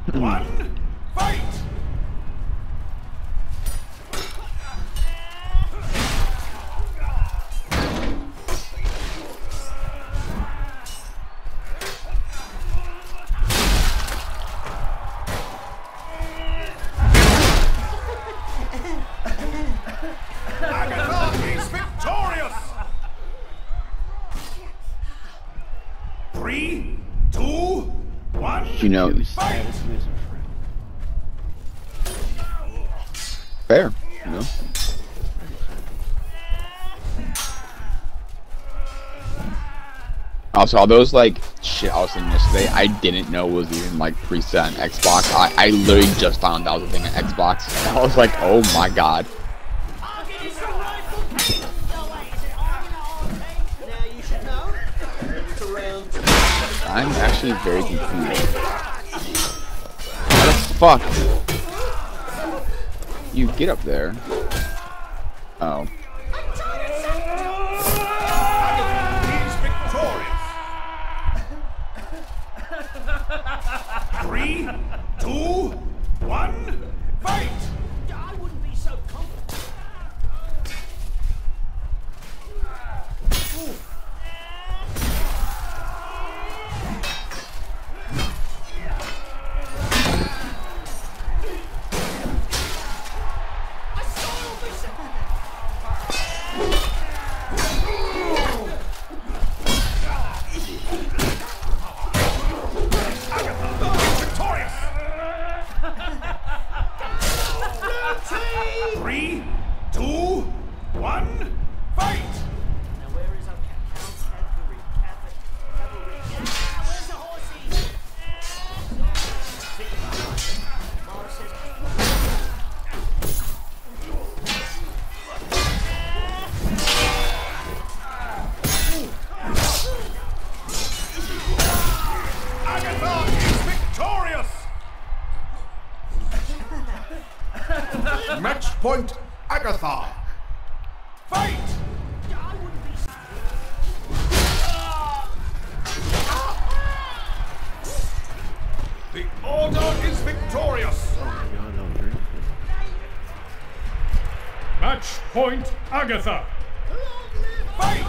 one, fight! Agatha is victorious! 3, 2, 1. You know, Fight! fair. You know. Also, all those like shit I was saying yesterday, I didn't know was even like preset on Xbox. I literally just found out the thing on Xbox. I was like, oh my god. I'm actually very confused. How the fuck? You get up there. Oh. He's victorious. 3, 2, 1, fight! I wouldn't be so confident. Victorious! 3, 2, 1, fight! Now where is our cavalry? Where's the horsey? Mara says Agatha is victorious! Match point, Agatha! Fight! I wouldn't be so The Order is victorious! Match point, Agatha! Fight!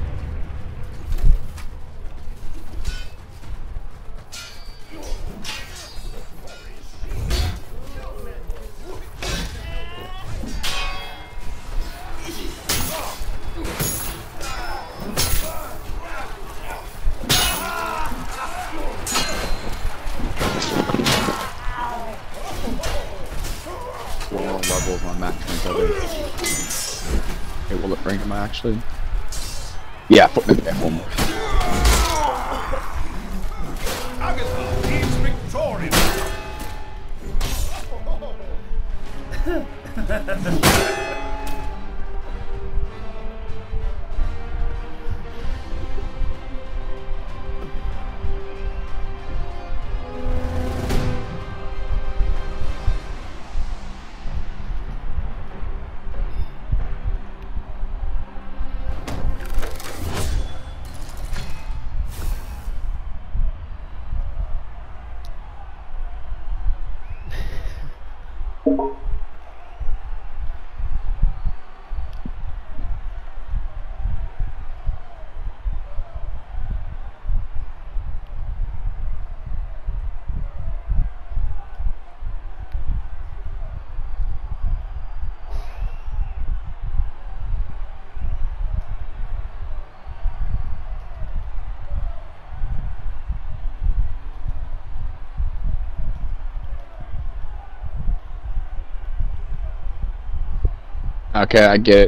What level is my max recovery? Okay, will it rank am I actually? Yeah, put me at home. Agatha is victorious! Okay, I get it.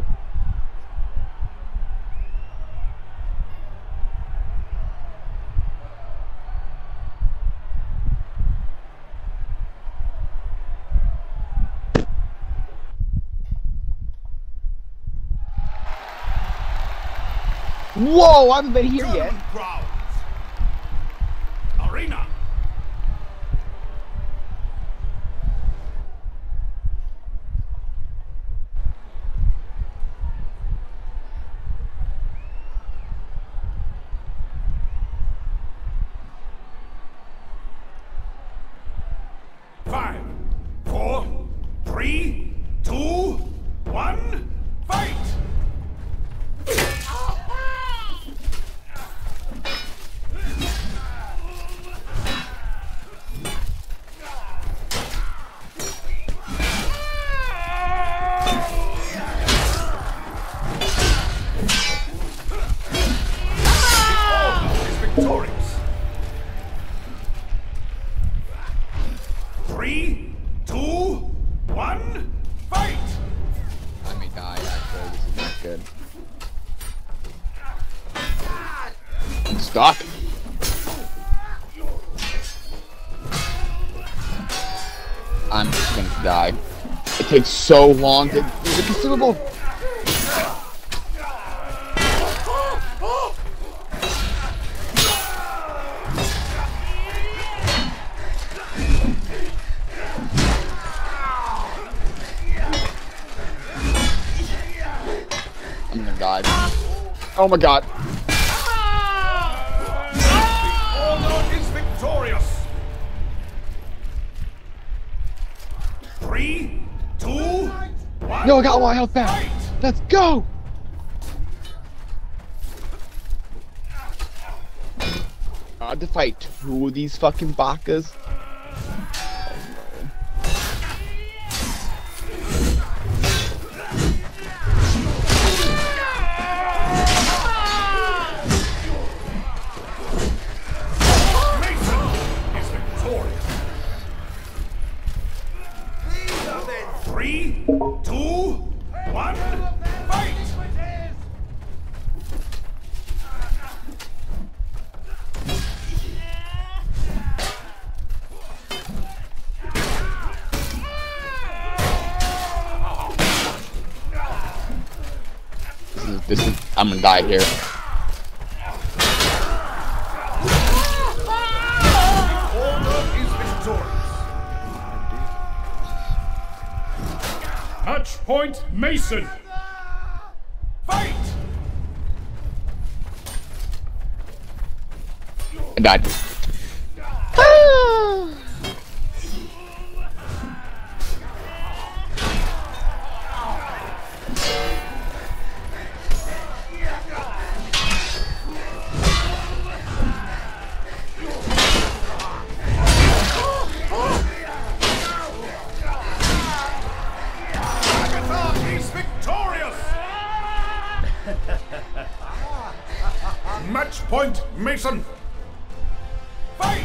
Whoa, I haven't been here yet. German crowds. Arena. 3, 2, 1, fight! I may die, actually. This is not good. Stop! I'm just gonna die. It takes so long to do the consumable. I'm gonna die. Oh my god. Order is victorious. 3, 2, 1. No, I got all my health back. Let's go. I had to fight 2 of these fucking bakas. Mason is victorious. 3, 2, 1, fight! This is, I'm gonna die here. Order is victorious. Match point, Mason. Fight! I died. Agatha is victorious. Match point, Mason. Fight!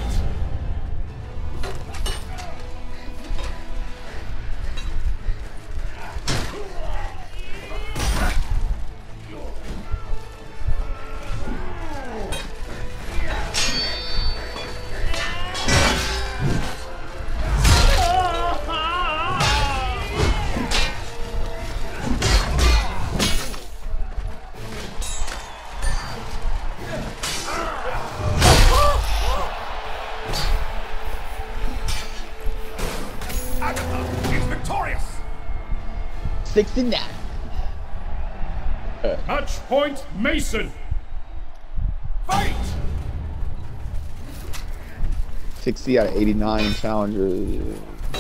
Agatha is victorious. 69. Match point, Mason. Fight! 60 out of 89 challengers.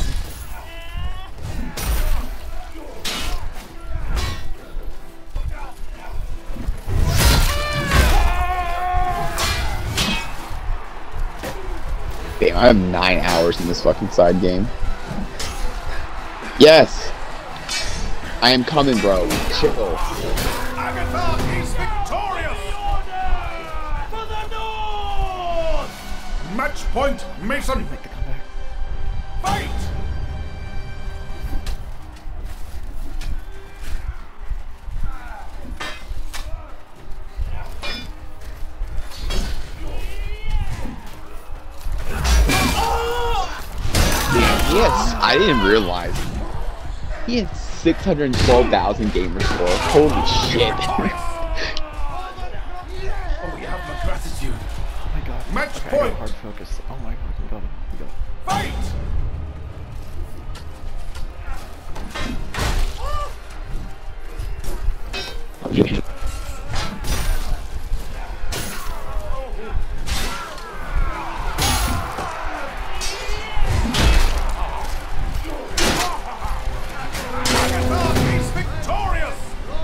Damn, I have 9 hours in this fucking side game. Yes! I am coming, bro. Chill. Agatha is victorious. For the North! Match point, Mason. Fight! Yes, I didn't realize. He had 612,000 gamer score. Holy shit. Oh, you have my gratitude. Oh my god. Match Okay, I point. got hard focus. Oh my god, we got it. We got it. Fight! Agatha is victorious.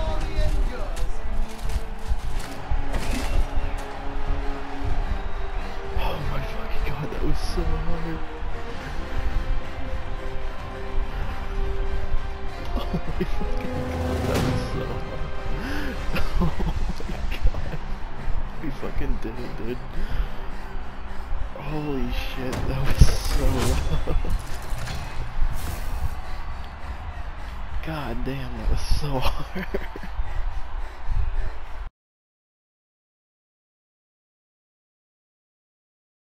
Oh my fucking god, that was so hard. Oh my fucking god, that was so hard. Oh my god. We fucking did it, dude. Holy shit, that was so rough. God damn, that was so hard.